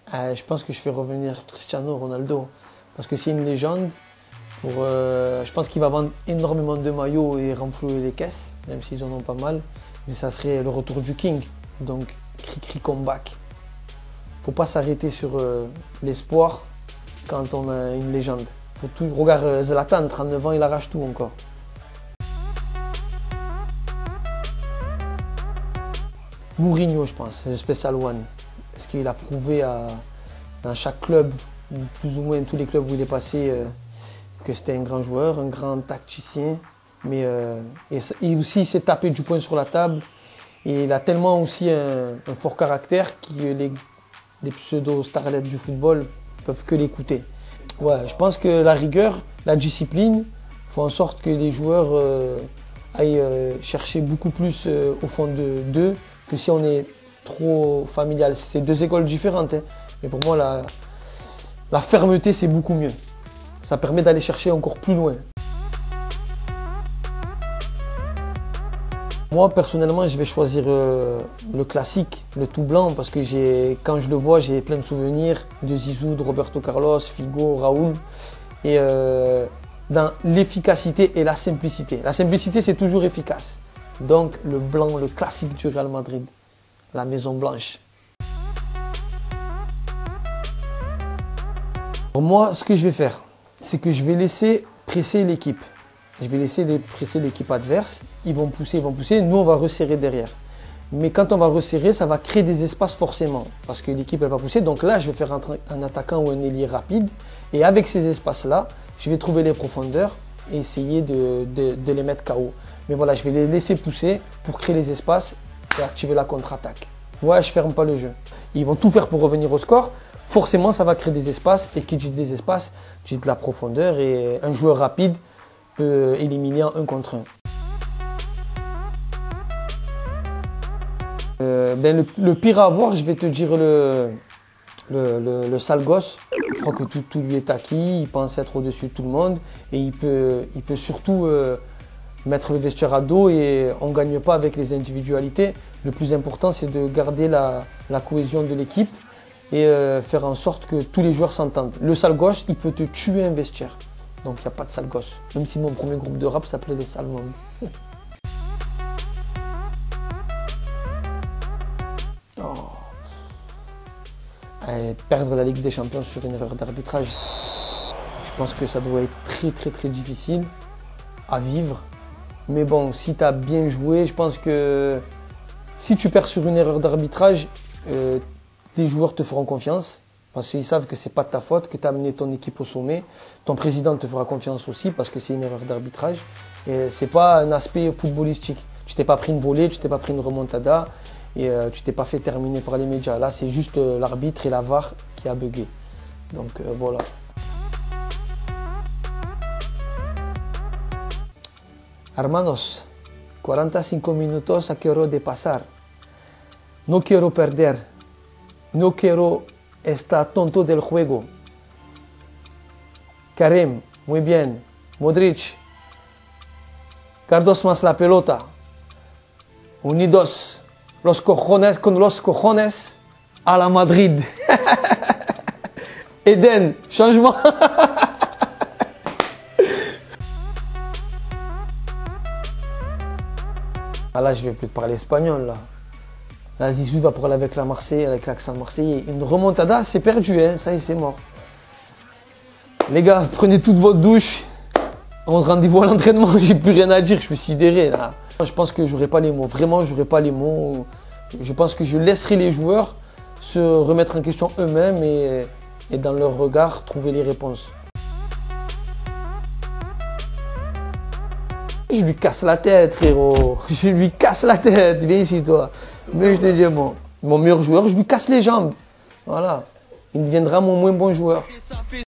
Je pense que je fais revenir Cristiano Ronaldo parce que c'est une légende. Je pense qu'il va vendre énormément de maillots et renflouer les caisses, même s'ils en ont pas mal. Mais ça serait le retour du King. Donc, cri comeback. Faut pas s'arrêter sur l'espoir quand on a une légende. Regarde Zlatan, 39 ans, il arrache tout encore. Mourinho, je pense, le Special One. Parce qu'il a prouvé dans chaque club, plus ou moins tous les clubs où il est passé, que c'était un grand joueur, un grand tacticien. Mais et aussi, il s'est tapé du poing sur la table. Et il a tellement aussi un fort caractère que les pseudo-starlets du football ne peuvent que l'écouter. Ouais, je pense que la rigueur, la discipline, font en sorte que les joueurs aillent chercher beaucoup plus au fond d'eux que si on est trop familial. C'est deux écoles différentes, hein. Mais pour moi, la fermeté, c'est beaucoup mieux. Ça permet d'aller chercher encore plus loin. Moi, personnellement, je vais choisir le classique, le tout blanc, parce que quand je le vois, j'ai plein de souvenirs de Zizou, de Roberto Carlos, Figo, Raúl. Et dans l'efficacité et la simplicité. La simplicité, c'est toujours efficace. Donc, le blanc, le classique du Real Madrid, la Maison Blanche. Pour moi, ce que je vais faire, c'est que je vais laisser presser l'équipe. Je vais laisser presser l'équipe adverse. Ils vont pousser. Nous, on va resserrer derrière. Mais quand on va resserrer, ça va créer des espaces forcément. Parce que l'équipe, elle va pousser. Donc là, je vais faire un attaquant ou un ailier rapide. Et avec ces espaces-là, je vais trouver les profondeurs et essayer de les mettre KO. Mais voilà, je vais les laisser pousser pour créer les espaces et activer la contre-attaque. Ouais, je ne ferme pas le jeu. Ils vont tout faire pour revenir au score. Forcément, ça va créer des espaces. Et qui dit des espaces, dit de la profondeur. Et un joueur rapide peut éliminer en 1 contre 1. Le pire à avoir, je vais te dire le sale gosse. Je crois que tout lui est acquis. Il pense être au-dessus de tout le monde. Et il peut surtout mettre le vestiaire à dos et on ne gagne pas avec les individualités. Le plus important, c'est de garder la cohésion de l'équipe et faire en sorte que tous les joueurs s'entendent. Le sale gosse, il peut te tuer un vestiaire. Donc il n'y a pas de sale gosse. Même si mon premier groupe de rap s'appelait les sales mômes. Perdre la Ligue des Champions sur une erreur d'arbitrage. Je pense que ça doit être très difficile à vivre. Mais bon, si tu as bien joué, je pense que si tu perds sur une erreur d'arbitrage, les joueurs te feront confiance. Parce qu'ils savent que ce n'est pas de ta faute, que tu as amené ton équipe au sommet. Ton président te fera confiance aussi parce que c'est une erreur d'arbitrage. Et ce n'est pas un aspect footballistique. Tu t'es pas pris une volée, tu t'es pas pris une remontada et tu t'es pas fait terminer par les médias. Là, c'est juste l'arbitre et la VAR qui a bugué. Donc voilà. Hermanos, 45 minutos quiero de pasar. No quiero perder. No quiero estar tonto del juego. Karim, muy bien. Modric, Cardos más la pelota. Unidos, los cojones con los cojones a la Madrid. Eden, changement. Ah là, je vais plus te parler espagnol là. Là, Zizou va parler avec la Marseille, avec l'accent marseillais. Une remontada, c'est perdu, hein. Ça y est, c'est mort. Les gars, prenez toute votre douche. On rendez-vous à l'entraînement, j'ai plus rien à dire, je suis sidéré là. Je pense que j'aurai pas les mots, vraiment, j'aurai pas les mots. Je pense que je laisserai les joueurs se remettre en question eux-mêmes et dans leur regard, trouver les réponses. Je lui casse la tête, frérot. Je lui casse la tête. Viens ici, toi. Mais je te dis, mon meilleur joueur, je lui casse les jambes. Voilà. Il deviendra mon moins bon joueur.